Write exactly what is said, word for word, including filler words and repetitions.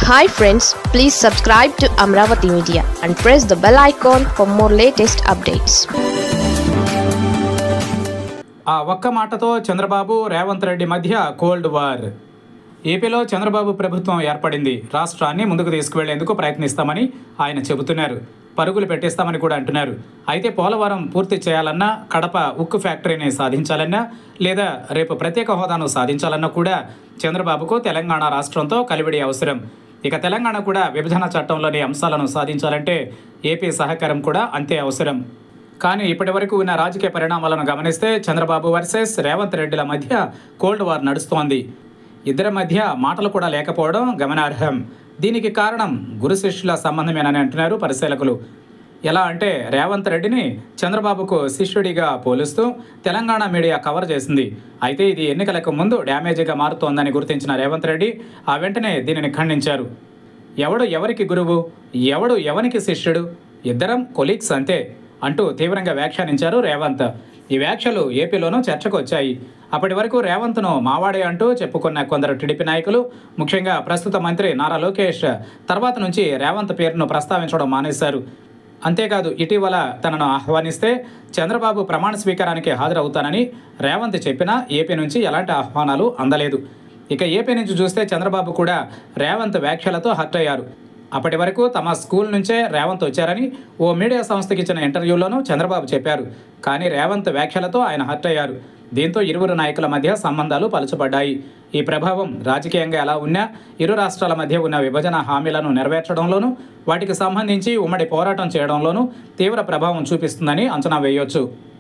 Hi friends, please subscribe to Amravati Media and press the bell icon for more latest updates. ఆ ఒక్క మాటతో చంద్రబాబు రేవంత్ రెడ్డి మధ్య cold war. ఏపీలో చంద్రబాబు ప్రభుత్వం ఏర్పడింది. రాష్ట్రాన్ని ముందుకు తీసుకువెళ్లేందుకు ప్రయత్నిస్తామని ఆయన చెబుతున్నారు. పరుగులు పెట్టిస్తామని కూడా అంటున్నారు. అయితే పోలవరం పూర్తి చేయాలన్నా, కడప ఉక్కు ఫ్యాక్టరీని సాధించాలన్నా, లేదా రేపు ప్రత్యేక హోదాను సాధించాలన్నా కూడా చంద్రబాబుకు తెలంగాణ రాష్ట్రంతో కలివిడి అవసరం. ఇక తెలంగాణ కూడా విభజన చట్టంలోని అంశాలను సాధించాలంటే ఏపీ సహకారం కూడా అంతే అవసరం. కానీ ఇప్పటి వరకు ఉన్న రాజకీయ పరిణామాలను గమనిస్తే చంద్రబాబు వర్సెస్ రేవంత్ రెడ్డిల మధ్య కోల్డ్ వార్ నడుస్తోంది. ఇద్దరి మధ్య మాటలు కూడా లేకపోవడం గమనార్హం. దీనికి కారణం గురు శిష్యుల సంబంధమేనని అంటున్నారు పరిశీలకులు. ఎలా అంటే రేవంత్ రెడ్డిని చంద్రబాబుకు శిష్యుడిగా పోలుస్తూ తెలంగాణ మీడియా కవర్ చేసింది. అయితే ఇది ఎన్నికలకు ముందు డ్యామేజీగా మారుతోందని గుర్తించిన రేవంత్ రెడ్డి ఆ వెంటనే దీనిని ఖండించారు. ఎవడు ఎవరికి గురువు, ఎవడు ఎవనికి శిష్యుడు, ఇద్దరం కొలీగ్స్ అంతే అంటూ తీవ్రంగా వ్యాఖ్యానించారు రేవంత్. ఈ వ్యాఖ్యలు ఏపీలోనూ చర్చకు వచ్చాయి. అప్పటి వరకు రేవంత్ను మావాడే అంటూ చెప్పుకున్న కొందరు టీడీపీ నాయకులు, ముఖ్యంగా ప్రస్తుత మంత్రి నారా లోకేష్ తర్వాత నుంచి రేవంత్ పేరును ప్రస్తావించడం మానేశారు. అంతేకాదు ఇటీవల తనను ఆహ్వానిస్తే చంద్రబాబు ప్రమాణ స్వీకారానికి హాజరవుతానని రేవంత్ చెప్పినా ఏపీ నుంచి ఎలాంటి ఆహ్వానాలు అందలేదు. ఇక ఏపీ నుంచి చూస్తే చంద్రబాబు కూడా రేవంత్ వ్యాఖ్యలతో హర్ట్ అయ్యారు. అప్పటి వరకు తమ స్కూల్ నుంచే రేవంత్ వచ్చారని ఓ మీడియా సంస్థకి ఇచ్చిన ఇంటర్వ్యూలోనూ చంద్రబాబు చెప్పారు. కానీ రేవంత్ వ్యాఖ్యలతో ఆయన హర్ట్ అయ్యారు. దీంతో ఇరువురు నాయకుల మధ్య సంబంధాలు పలుచబడ్డాయి. ఈ ప్రభావం రాజకీయంగా ఎలా ఉన్నా ఇరు రాష్ట్రాల మధ్య ఉన్న విభజన హామీలను నెరవేర్చడంలోనూ, వాటికి సంబంధించి ఉమ్మడి పోరాటం చేయడంలోనూ తీవ్ర ప్రభావం చూపిస్తుందని అంచనా వేయొచ్చు.